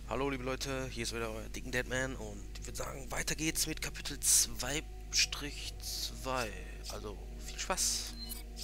Hallo liebe Leute, hier ist wieder euer dicken Deadman und ich würde sagen, weiter geht's mit Kapitel 2-2. Also viel Spaß.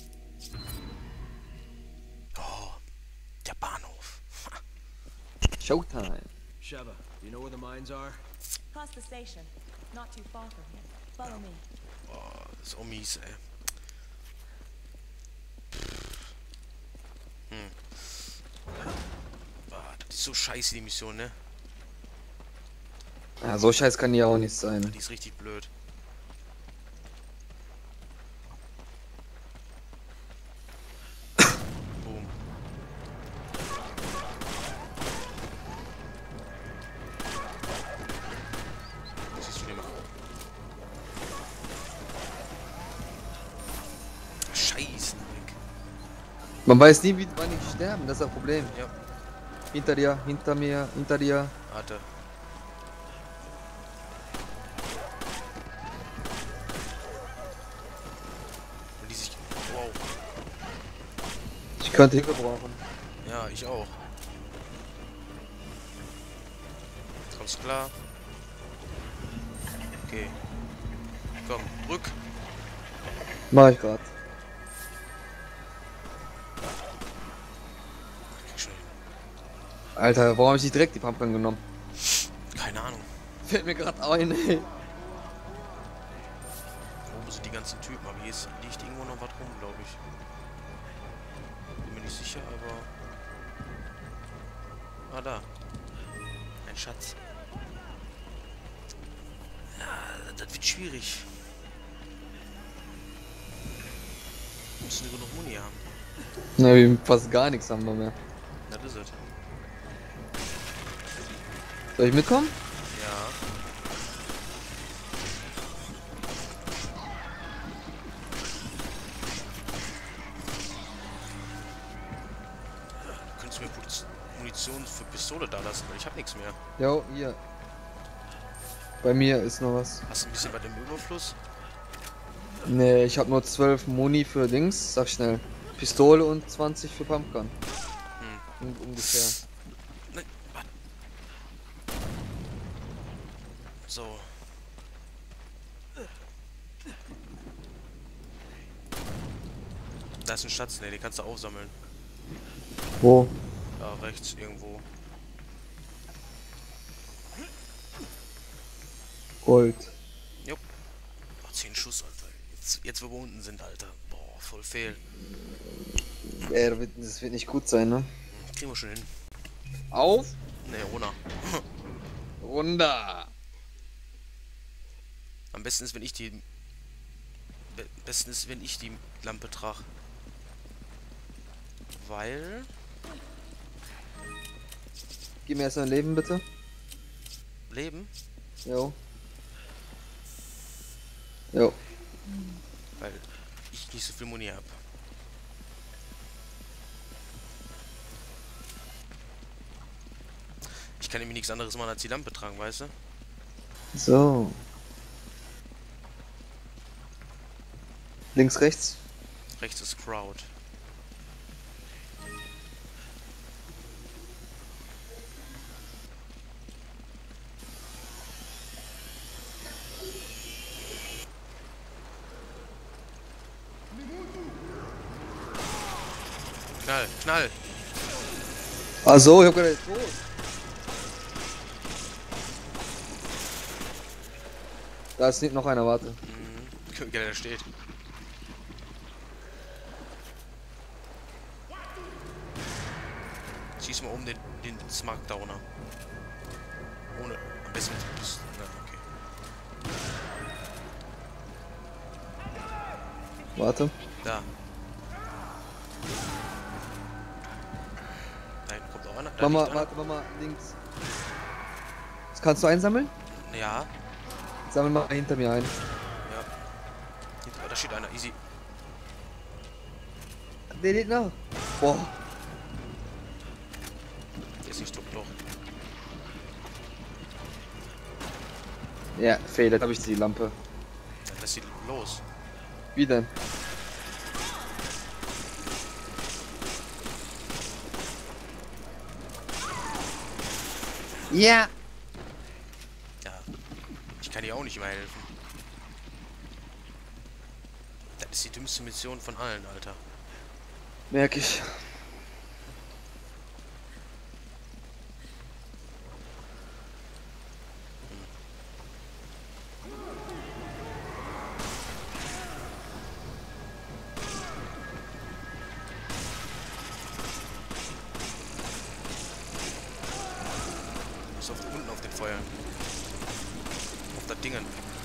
Oh, der Bahnhof. Showtime. Sheva, do you know where the mines are? Past the station, not too far from here. Follow me. Oh, das ist auch mies, ey. Das ist so scheiße, die Mission, ne? Ja, so scheiß kann die ja auch nicht sein. Die ist richtig blöd. Boom. Das ist schlimmer. Scheiße, weg. Man weiß nie, wann die sterben, das ist das Problem. Ja, Hinter dir, hinter mir, hinter dir. warte. Und die sich. Wow. Ich könnte Hilfe brauchen. Ja, ich auch. Kommst klar? Okay. Komm, drück. Mach ich grad. Krieg schon hin. Alter, warum hab ich nicht direkt die Pumpgun genommen? Keine Ahnung. Fällt mir gerade ein, ey. Wo sind die ganzen Typen? Aber hier liegt irgendwo noch was rum, glaube ich. Bin mir nicht sicher, aber. Ah, da. Ein Schatz. Ja, das wird schwierig. Wir müssen nur genug Muni haben. Na, wir fast gar nichts haben wir mehr. Das ist es. Soll ich mitkommen? Ja. Du könntest mir Munition für Pistole da lassen, weil ich hab nichts mehr. Jo, hier. Bei mir ist noch was. Hast du ein bisschen was im Überfluss? Nee, ich hab nur 12 Muni für Dings. Sag schnell. Pistole und 20 für Pumpgun. Ungefähr. Nein, warte. So. Da ist ein Schatz, ne, den kannst du aufsammeln. Wo? Da rechts irgendwo. Gold. Jupp. Oh, 10 Schuss, Alter. Jetzt wo wir unten sind, Alter. Boah, voll fehl. Das wird nicht gut sein, ne? Kriegen wir schon hin. Auf! Ne, runter. Runter! Am besten ist, wenn ich die. Besten ist, wenn ich die Lampe trage. Weil. Gib mir erst ein Leben, bitte. Leben? Jo. Jo. Weil ich nicht so viel Muni habe. Ich kann nämlich nichts anderes machen als die Lampe tragen, weißt du? So. Links, rechts. Rechts ist Crowd. Knall, knall! Ach so, ich hab gerade tot. Da ist nicht noch einer, warte. Mhm. Ja, der steht. Schieß mal um den Smartdowner. Ohne. Am besten mit Pisten. Na, okay. Warte. Da. Nein, kommt auch einer. Da Mama, liegt einer. warte, Mama, links. Das kannst du einsammeln? Ja. Sammel mal hinter mir ein. Ja. Da steht einer. Easy. Der liegt nach. Boah. Der ist nicht tot, doch. Ja, fail, jetzt hab ich die Lampe. Ja, lass sie los. Wie denn? Ja! Ja. Ich kann dir auch nicht mehr helfen. Das ist die dümmste Mission von allen, Alter. Merk ich. Ist unten auf den Feuer. Auf das Dingen.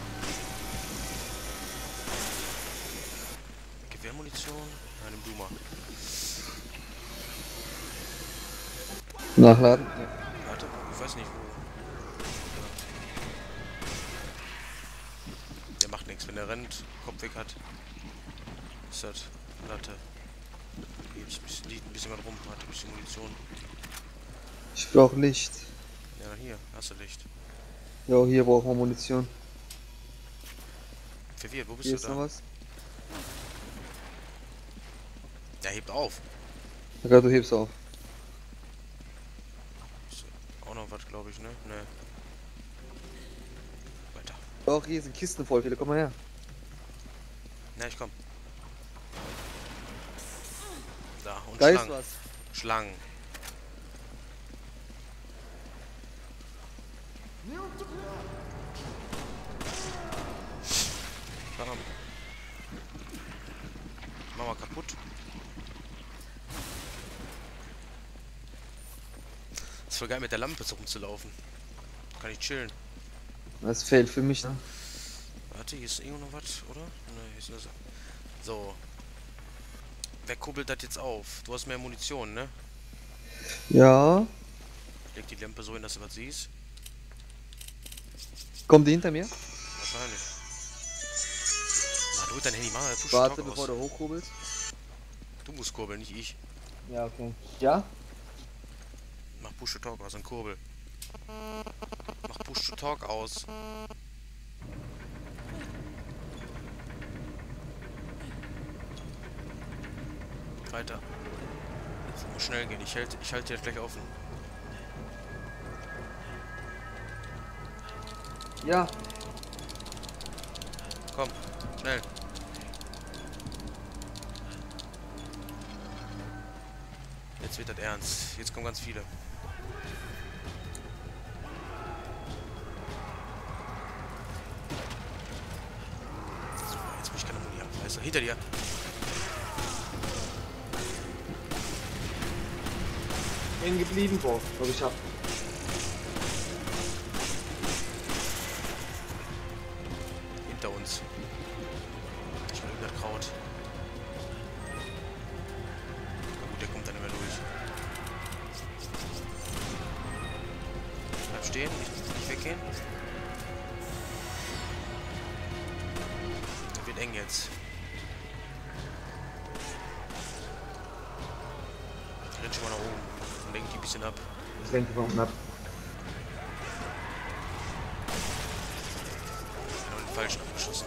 Gewehrmunition? Ja, nimm du mal. Nachladen? Ja. Warte, ich weiß nicht wo. Der macht nichts, wenn er rennt, Kopf weg hat. Ist das Latte. Hier liegt ein bisschen was rum, hat ein bisschen Munition. Ich brauch Licht. Ja, hier, hast du Licht. Jo, hier brauchen wir Munition. Verwirrt, wo bist Hier du ist noch da? was. Der hebt auf. Ja, du hebst auf. Ist auch noch was, glaube ich, ne? Ne. Weiter. Doch, hier sind Kisten voll viele, komm mal her. Na, ich komm. Da, und Da ist Schlangen. was. Schlangen. Bam. Mach mal kaputt. Ist voll geil mit der Lampe so rumzulaufen. Kann ich chillen. Das fehlt für mich, ne? Warte, hier ist irgendwo noch was, oder? Ne, hier ist nur so. So. Wer kurbelt das jetzt auf? Du hast mehr Munition, ne? Ja. Leg die Lampe so hin, dass du was siehst. Kommt die hinter mir? Wahrscheinlich. Na, drück dein Handy, mach mal Push Warte, Talk bevor aus. du hochkurbelst. Du musst kurbeln, nicht ich. Ja, okay. Ja? Mach Push to Talk aus, ein Kurbel. Mach Push to Talk aus. Weiter. Das muss schnell gehen. Ich halte dir gleich offen. Ja. Komm, schnell. Jetzt wird das ernst. Jetzt kommen ganz viele. So, jetzt muss ich keine Muni haben. Also hinter dir. Hängen geblieben, boah. Aber ich hab. Hinter uns. Ich will das Kraut. Na gut, der kommt dann immer durch. Bleib stehen, nicht weggehen. Das wird eng jetzt. Ich renn schon mal nach oben und lenk die ein bisschen ab. Ich denke von unten ab. Ich habe den falschen abgeschossen.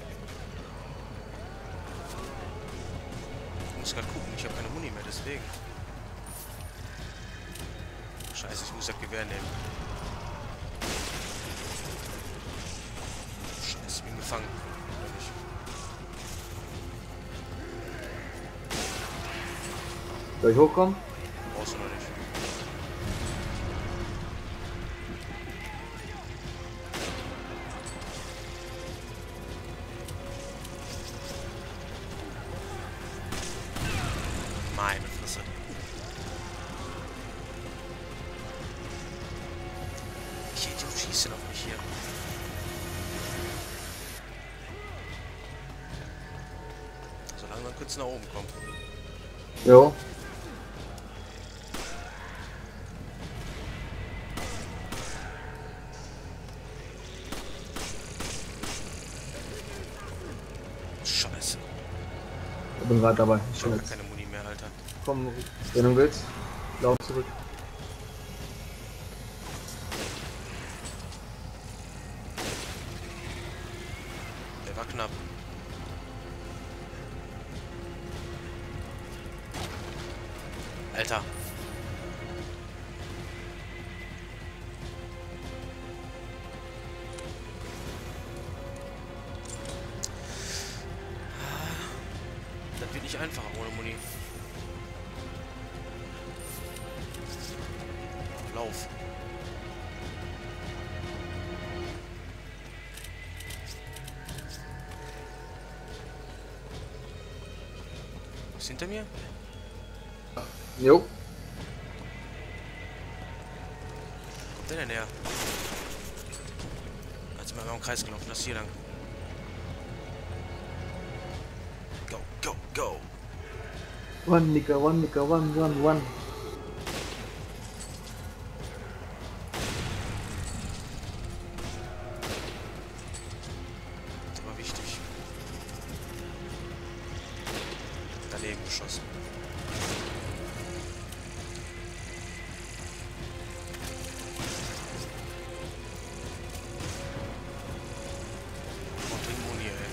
Ich muss gerade gucken, ich habe keine Muni mehr, deswegen. Scheiße, ich muss das Gewehr nehmen. Scheiße, ich bin gefangen. Oder nicht? Soll ich hochkommen? Brauchst du noch nicht. Meine Fresse. Ich Idiot, schießt denn auf mich hier? So langsam könntest du nach oben kommen. Jo. Scheiße. Ich bin gerade dabei. Ich habe keine Muni mehr, Alter. Komm, wenn du willst. Lauf zurück. Der war knapp. Alter. nicht einfacher ohne Muni. Lauf. Ist hinter mir? Jo. Kommt der denn her? Jetzt mal im Kreis gelaufen, das hier lang. Go, go, go! One, nigga, one, one. Das war wichtig. Daneben geschossen. Und den Muni, ey.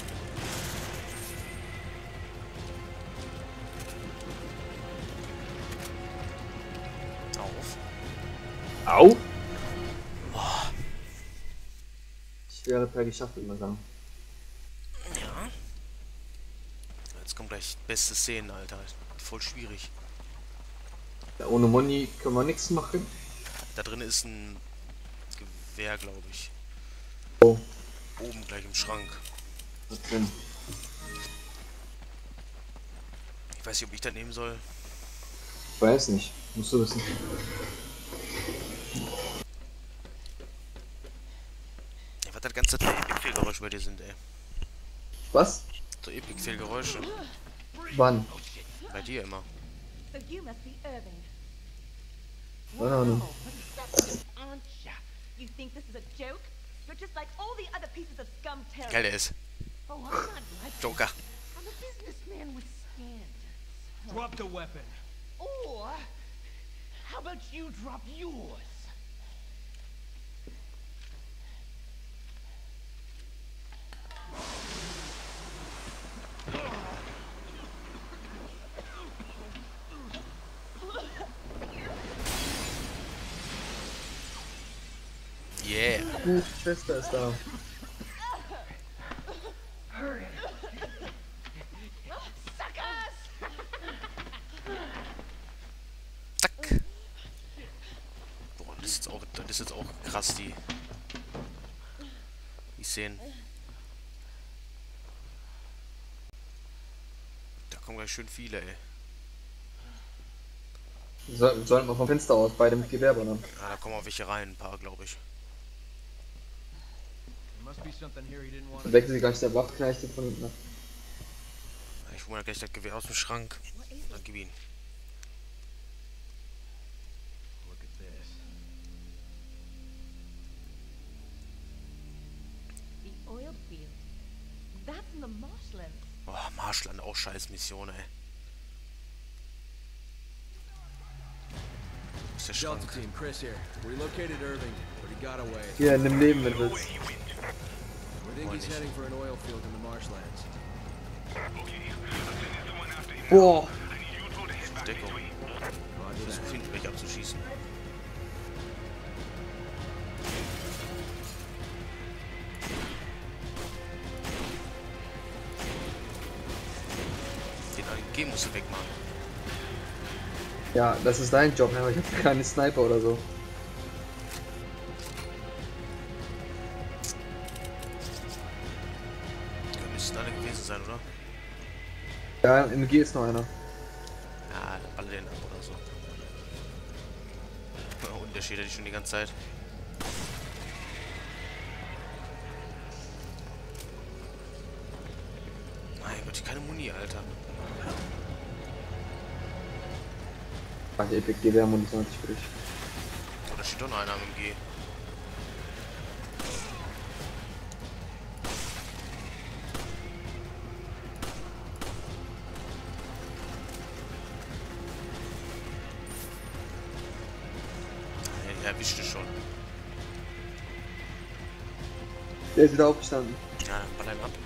Auf. Au! Schwere Teil geschafft, würde man sagen. Ja. Jetzt kommt gleich beste Szenen, Alter. Voll schwierig. Ja, ohne Muni können wir nichts machen. Da drin ist ein Gewehr, glaube ich. Oh, Oben gleich im Schrank. was denn? Ich weiß nicht, ob ich das nehmen soll. Ich weiß nicht. Musst du wissen. Ja, was das ganze Zeit für Epic-Fehlgeräusche bei dir sind, ey. Was? So Epic-Fehlgeräusche. Wann? Bei dir immer. So you must be Irving. Keine Ahnung. Aren't ya? You think this is a joke? You're just like all the other pieces of scum terror. Geil, der ist. Oh, I'm not like Joker. I'm a businessman with standards. Drop the weapon. Or how about you drop yours? Yeah. Die Schwester ist da. Suckers! Zack. Boah, das ist jetzt auch krass, die Szenen. Da kommen gleich schön viele, ey. Sollten wir vom Fenster aus, beide mit Gewehr ballern. Ja, da kommen auch welche rein, ein paar, glaube ich. There must be something here he didn't want to. Wecken sie gar nicht der Wachknechte von hinten ab. Ich hole mir gleich das Gewehr aus dem Schrank. Dann gib ihn. Look at this. The oil field. That's in the marshlands. Boah, Marschland, auch scheiß Mission, ey. Wo ist der Delta Schrank? team, Chris here. We located Irving, but he got away. Hier, nimm Leben, wenn du willst. We think he's heading for an oil field in the marshlands. Boah! Deckung. Roger Das that. finden mich abzuschießen. Den AG musst du wegmachen. Ja, das ist dein Job, aber ich hab keine Sniper oder so. Die müssten alle gewesen sein, oder? Ja, im MG ist noch einer. Ja, dann baller den ab oder so. Ja, Unterschied hätte ich schon die ganze Zeit. Mein Gott, keine Muni, Alter. Ach, die Epic Gewehrmunition hatte ich für dich. Oh, da steht doch noch einer am MG. Er erwischte schon. Der ist wieder aufgestanden. Ja, dann baller ihn ab.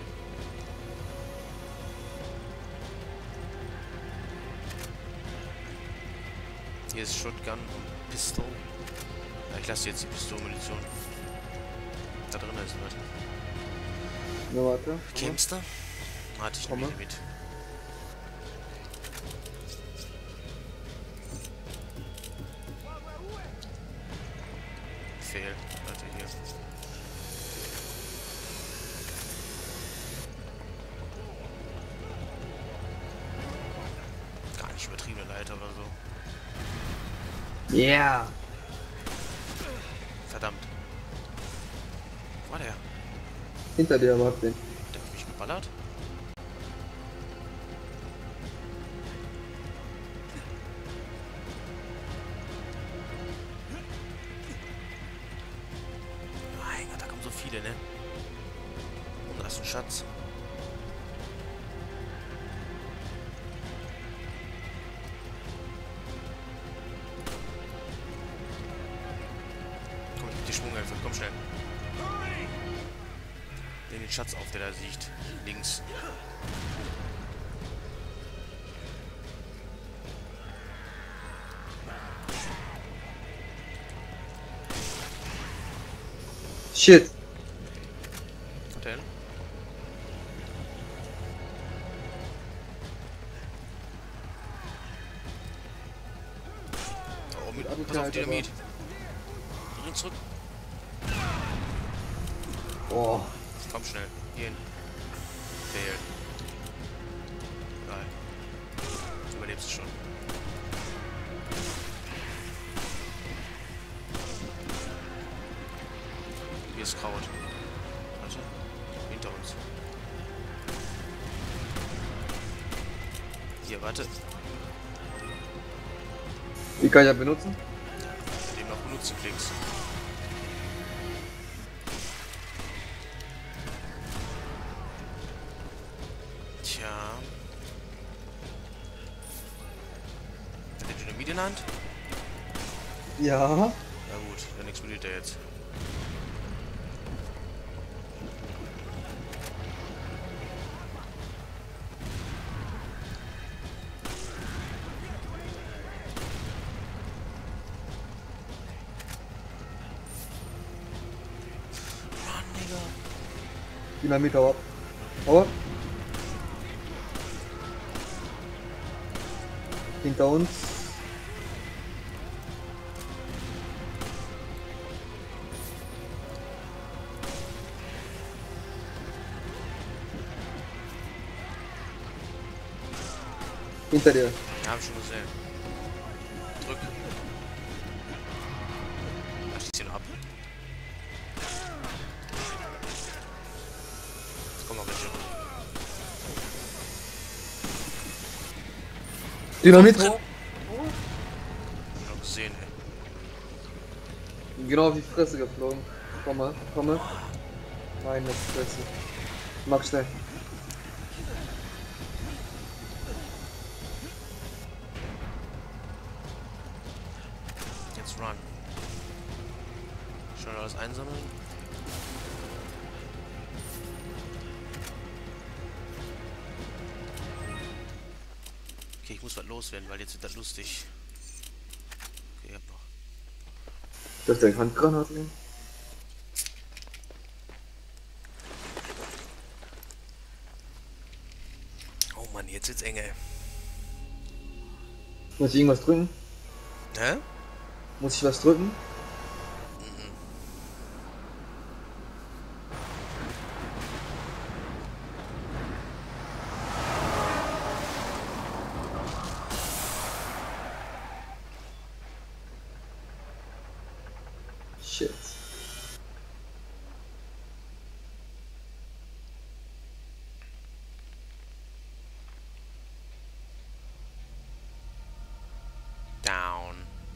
Hier ist Shotgun und Pistol. Ja, ich lasse jetzt die Pistolenmunition. Da drin ist was. Na, warte. Kämst du? Hatte ich Komme. nämlich mit. Fail. Warte, hier. Gar nicht übertriebene Leiter oder so. Yeah! Verdammt. Wo war der? Hinter dir, aber hab den. Der hat mich geballert? Mein Gott, da kommen so viele, ne? Und da ist ein Schatz. Komm, ich geb dir Schwung einfach, komm schnell. Den Schatz auf, der da liegt. Links. Shit! Was denn? Oh, pass auf, Dynamit. Und zurück. Oh. Komm schnell. Gehen. Fail. Geil. Du überlebst schon. Hier ist Kraut. Warte. Hinter uns. Hier, warte. Wie kann ich das benutzen? Den noch benutzen klickst. Tja. Hat der Dynamit in der Hand? Ja. Ja gut, dann explodiert der jetzt. Mann, Digga. Dynamit, hau ab. Hau ab. Hinter uns. Hinter dir. Ja, hab ich schon gesehen. Drück. Ach, ich zieh ihn ab. Jetzt kommen noch welche. Dynamit. Hab ich noch gesehen, ey. Genau auf die Fresse geflogen. Komme, komme. Meine Fresse. Mach schnell. Jetzt run. Schnell alles einsammeln. Okay, ich muss was loswerden, weil jetzt wird das lustig. Okay, ich hab noch. Darf der Handgranate nehmen? Oh Mann, jetzt wird's eng, ey. Muss ich irgendwas drücken? Hä? Muss ich was drücken? Shit. Down.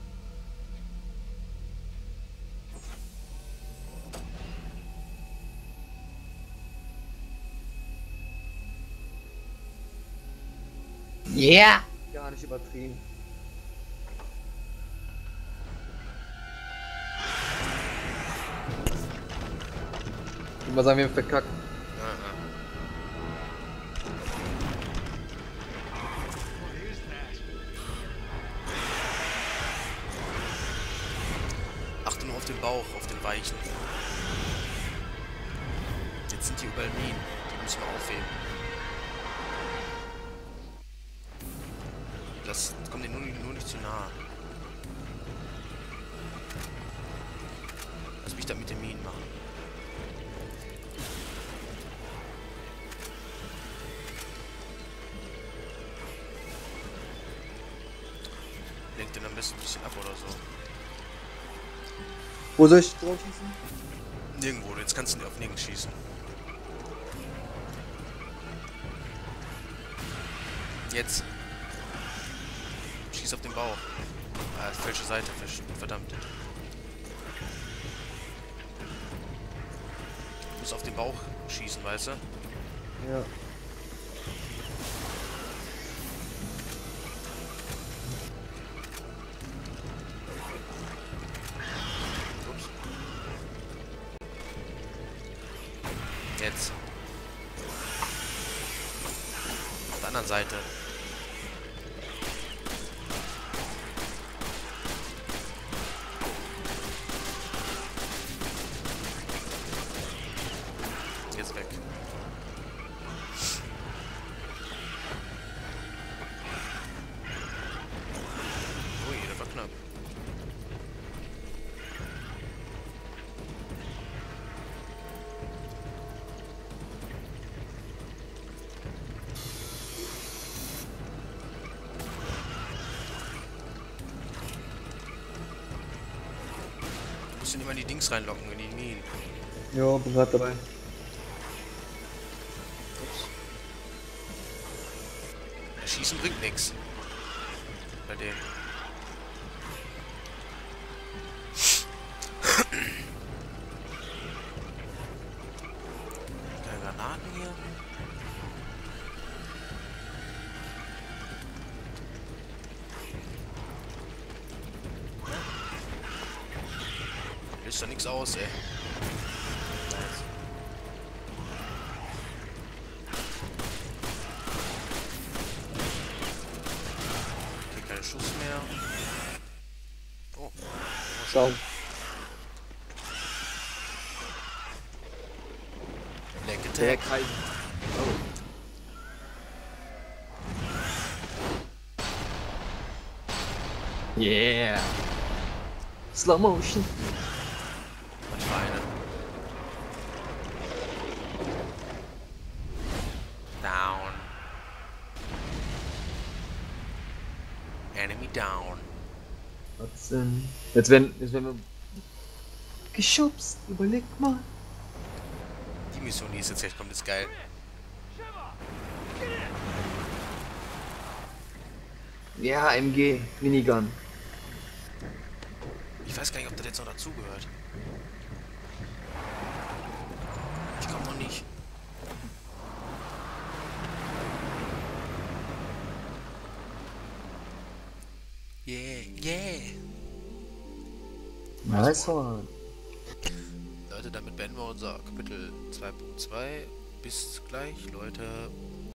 Yeah! Gar nicht übertrieben. Ich würde mal sagen, wir haben verkackt. Achte nur auf den Bauch, auf den weichen. Jetzt sind die überall Minen. Die müssen wir aufheben. Kommt denen nur nicht zu nah. Was will ich da mit den Minen machen? Lenkt den am besten ein bisschen ab oder so. Wo soll ich drauf schießen? Nirgendwo, jetzt kannst du auf nirgends schießen. Jetzt. Schieß auf den Bauch. Ah, falsche Seite, verdammt. Du musst auf den Bauch schießen, weißt du? Ja. Ups. Jetzt. Auf der anderen Seite. Jetzt weg. Ui, der war knapp. Du musst ihn immer in die Dings reinlocken, in die Minen. Ja, bin grad dabei. Ups. Ja, Schießen bringt nichts. Bei dem. Keine Granaten hier. Löst doch nichts aus, ey. Nice. Okay, keine Schuss mehr. Oh. Schau. Leg Der Attack. Kai. Oh. Yeah. Slow motion. Was für eine. Down. Enemy down. Was denn? Jetzt werden wir geschubst. Überleg mal. Die Mission, die ist jetzt gleich kommt, ist geil. Ja, MG. Minigun. Ich weiß gar nicht, ob das jetzt noch dazugehört. Ich komm noch nicht. Yeah, yeah. Nice one. Leute, damit beenden wir unser Kapitel 2.2. Bis gleich, Leute.